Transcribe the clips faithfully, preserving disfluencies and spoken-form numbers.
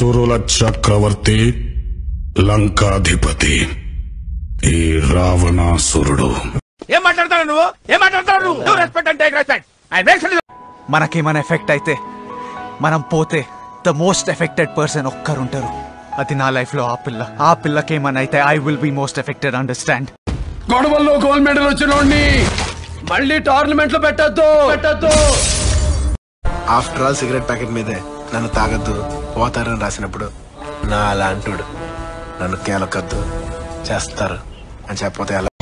అసురుల చక్రవర్తి లంకాధిపతి ఈ రావణాసురుడు. ఏం మాట్లాడతావు నువ్వు? ఏం మాట్లాడతావు నువ్వు? రెస్పెక్ట్ అంటే రెస్పెక్ట్. మనకేమైనా ఎఫెక్ట్ అయితే, మనం పోతే ద మోస్ట్ ఎఫెక్టెడ్ పర్సన్ ఒక్కరుంటారు. అది నా లైఫ్ లో ఆ పిల్ల. ఆ పిల్లకేమైనా అయితే I will be most affected. Understand? గొడవల్లో గోల్డ్ మెడల్ వచ్చినోడిని మళ్ళీ టోర్నమెంట్ లో పెట్టద్దు పెట్టద్దు ఆఫ్టర్ ఆల్ సిగరెట్ ప్యాకెట్ మీదే నన్ను తాగద్దు పోతారని రాసినప్పుడు నా అలాంటుడు నన్ను కేలకద్దు చేస్తారు అని చెప్పతే ఎలా?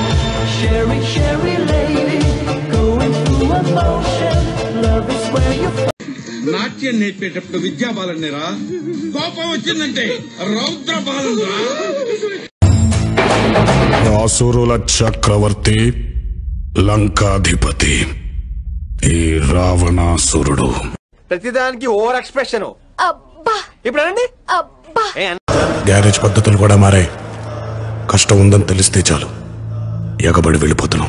నాట్యం నేర్పేటప్పుడు విద్యాబాలనేరా, కోపం వచ్చిందంటే రౌద్ర బాలనరా. అసురుల చక్రవర్తి లంకాధిపతి ఈ రావణాసురుడు. ప్రతిదానికి ఓవర్ ఎక్స్ప్రెషన్. ఇప్పుడు అనండి. గ్యారేజ్ పద్ధతులు కూడా మారాయి. కష్టం ఉందని తెలిస్తే చాలు ఎగబడి వెళ్ళిపోతున్నాం.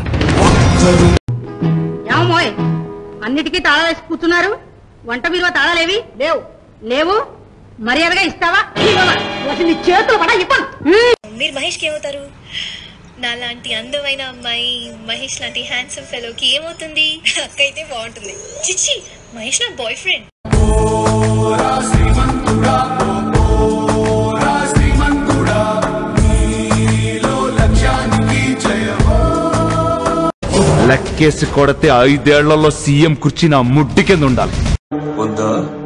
అన్నిటికీ తాళా వేసి కూర్చున్నారు. వంట విలువ తాళాలేవి లేవు. లేవు మర్యాదగా ఇస్తావా? చేతులు పడ ఇవ్వను. మీరు మహేష్ కి ఏమవుతారు? నాలాంటి అందమైన అమ్మాయి మహేష్ లాంటి హ్యాండ్సమ్ ఫెలోకి ఏమవుతుంది? అక్క అయితే బాగుంటుంది. చిచ్చి, మహేష్ నా బాయ్ ఫ్రెండ్. లెక్కేసి కొడితే ఐదేళ్లలో సీఎం కుర్చీ నా ముడ్డి కింద ఉండాలి. వద్దా?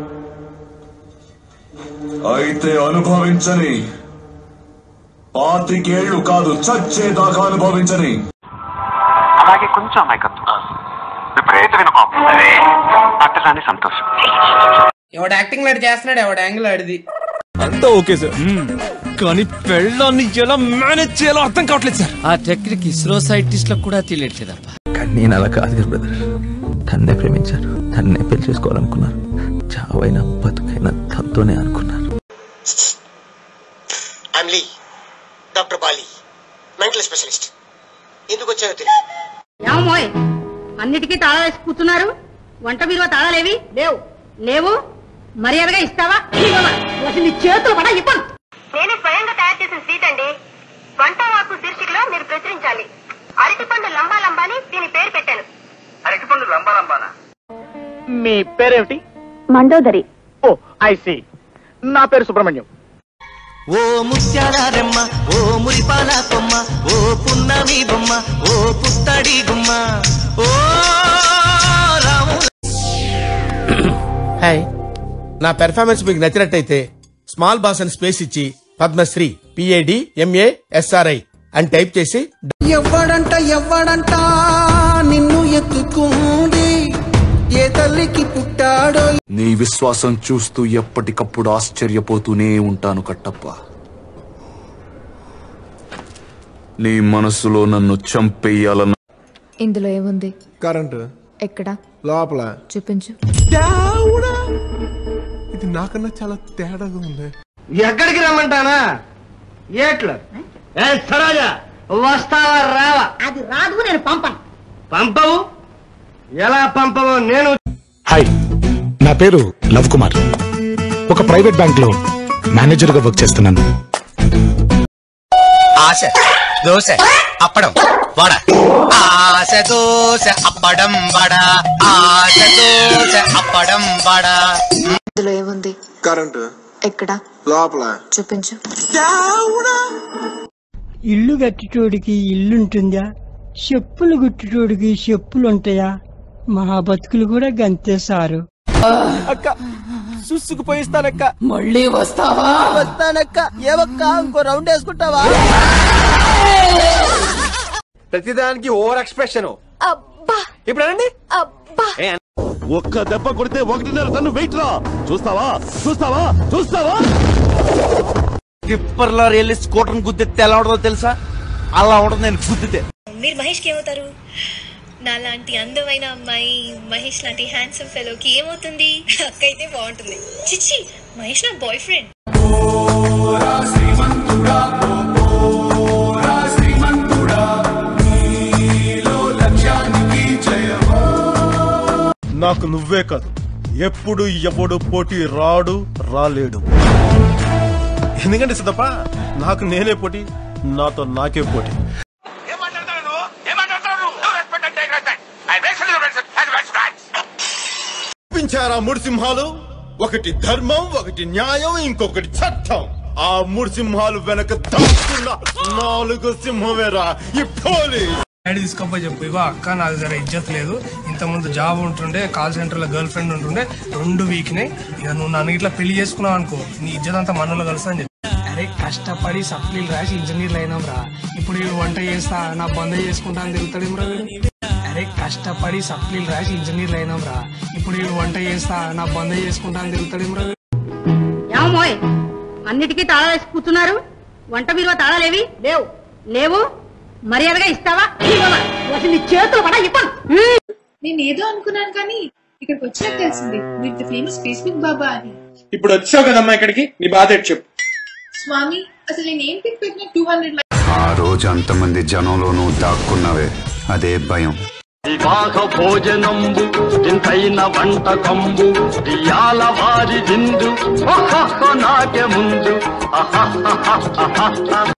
అయితే అనుభవించని. పాతికేళ్లు కాదు, చచ్చేదాకా అనుభవించని. అలాగే కొంచెం అమాయకత్వం, విపరీతమైన కోపం, అట్టరాని సంతోషం. ఎవడ యాక్టింగ్ లాంటి చేస్తున్నాడు, ఎవడ యాంగిల్ ఆడిది అంతా ఓకే సార్, కానీ పెళ్ళాన్ని ఎలా మేనేజ్ చేయాలో అర్థం కావట్లేదు సార్. ఆ టెక్నిక్ ఇస్రో సైంటిస్ట్లకు కూడా తెలియట్లేదప్ప. కానీ నేను అలా కాదు కదా బ్రదర్. తన్నే ప్రేమించారు, తన్నే పెళ్లి చేసుకోవాలనుకున్నారు. చావైనా బతుకైనా తనతోనే అనుకున్నారు. Doctor Bali, mental specialist. ఎందుకు వచ్చారో తెలియదు. ఏమోయ్, అన్నిటికీ తాళా వేసి కూర్చున్నారు. వంట విలువ తాళాలేవి లేవు. లేవు మర్యాదగా ఇస్తావా? చేతులు పడ ఇవ్వను. నేను స్వయంగా తయారు చేసిన స్వీట్ అండి. వంట వాకు శీర్షికలో మీరు ప్రచురించాలి. అరటిపండు లంబా లంబాని దీని పేరు పెట్టాను. అరటిపండు లంబా లంబానా? మీ పేరేమిటి? మండోదరి. Oh I see. నా పేరు సుబ్రహ్మణ్యం. ఓ ముత్యాలరెమ్మ, ఓ మురిపాల కొమ్మ, ఓ పున్నమి బొమ్మ, ఓ పుత్తడి గుమ్మ, ఓ రాము. హాయ్, నా పెర్ఫార్మెన్స్ మీకు నచ్చినట్టయితే స్మాల్ బాస్ అని స్పేస్ ఇచ్చి పద్మశ్రీ పిఏడి ఎంఏ ఎస్ఆర్ఐ అని టైప్ చేసి. ఎవ్వడంట ఎవ్వడంట నిన్ను ఎత్తుకుంది, ఏ తల్లికి పుట్టాడో. నీ విశ్వాసం చూస్తూ ఎప్పటికప్పుడు ఆశ్చర్యపోతూనే ఉంటాను కట్టప్ప. నీ మనసులో నన్ను చంపేయాలన్న. ఇందులో ఏముంది? కరెంటు. ఎక్కడ? లోపల. చూపించు. ఇది నాకన్నా చాలా తేడాగా ఉంది. ఎక్కడికి రమ్మంటానా? ఏట్లా సరోజా వస్తావా రావా? అది రాదు, నేను పంపను. పంపవు? ఎలా పంపవు? నేను. హాయ్, నా పేరు లవ్ కుమార్. ఒక ప్రైవేట్ బ్యాంక్ లో మేనేజర్ గా వర్క్ చేస్తున్నాను. ఆశ దోశ అప్పడం వడ, ఆశ దోశ అప్పడం వడ, ఆశ దోశ అప్పడం వడ. ఇందులో ఏముంది? కరెంటు. ఎక్కడ? లోపల. చూపించు. ఇల్లు కట్టుటోడికి ఇల్లుంటుందా? చెప్పులు గుట్టుటోడికి చెప్పులు ఉంటాయా? మా బతుకులు కూడా గంతే సారు. అక్క చూసుకుపోయిస్తానక్క. మళ్ళీ వస్తావా? వస్తానక్క. ఏవక్క ఇంకో రౌండ్ వేసుకుంటావా? ప్రతిదానికి ఓవర్ ఎక్స్ప్రెషన్. ఇప్పుడు అనండి. ఒక్క దెబ్బ కొడితే ఒకటిన్నర టన్ను వెయిట్ రా. చూస్తావా చూస్తావా చూస్తావా? టిప్పర్ లారీ వెళ్ళి స్కూటర్ గుద్దితే ఎలా ఉంటుందో తెలుసా? అలా ఉంటుంది నేను గుద్దితే. మీరు మహేష్ కి ఏమవుతారు? నాలాంటి అందమైన అమ్మాయి మహేష్ లాంటి హ్యాండ్సమ్ ఫెలోకి ఏమవుతుంది? అక్క అయితే బాగుంటుంది. చిచ్చి, మహేష్ నా బాయ్ ఫ్రెండ్. నాకు నువ్వే కాదు, ఎప్పుడు ఎవడు పోటీ రాడు రాలేడు. ఎందుకంటే సిద్ధప్ప నాకు నేనే పోటీ, నాతో నాకే పోటీ. చూపించారా మూడు సింహాలు? ఒకటి ధర్మం, ఒకటి న్యాయం, ఇంకొకటి చట్టం. ఆ మూడు సింహాలు వెనక దాక్కున్న నాలుగు సింహమేరా ఈ పోలీస్. తీసుకోపోయి చెప్పు, ఇగో అక్క నాకు జర ఇజ్జత్ లేదు, ఇంత ముందు జాబ్ ఉంటుండే, కాల్ సెంటర్ లో గర్ల్ ఫ్రెండ్ ఉంటుండే, రెండు వీక్నే, ఇక నువ్వు నన్ను ఇట్లా పెళ్లి చేసుకున్నావు అనుకో, నీ ఇజ్జత్ అంతా మనలో కలుస్తా అని చెప్పి. అరే కష్టపడి సప్లీలు రాసి ఇంజనీర్లు అయినాం రా, ఇప్పుడు వీడు వంట చేస్తా నా బంద చేసుకుంటా అని తిరుగుతాడేమరా వీడు. అరే కష్టపడి సప్లీలు రాసి ఇంజనీర్లు అయినాం రా, ఇప్పుడు వీడు వంట చేస్తా నా బంద చేసుకుంటా అని తిరుగుతాడేమరా వీడు. ఏమోయ్ అన్నిటికీ తాళా వేసి కూర్చున్నారు, వంట విలువ తాళాలేవి లేవు. లేవు మర్యాదగా ఇస్తావా? అసలు నీ చేతులు పడా ఇవ్వను. నేను ఏదో అనుకున్నాను కానీ ఇక్కడికి వచ్చినాక తెలిసింది మీరు ఫేమస్ ఫేస్బుక్ బాబా అని. ఇప్పుడు వచ్చావు కదమ్మా ఇక్కడికి, నీ బాధ ఏంటి చెప్పు. స్వామి అసలు నేను ఏం పిక్ పెట్టిన టూ హండ్రెడ్ ఆ రోజు అంతమంది జనంలోనూ దాక్కున్నవే అదే భయం. వివాహ భోజనంబు ఇంతైన వంటకంబు ఇయాల వారి విందు నాకే ముందు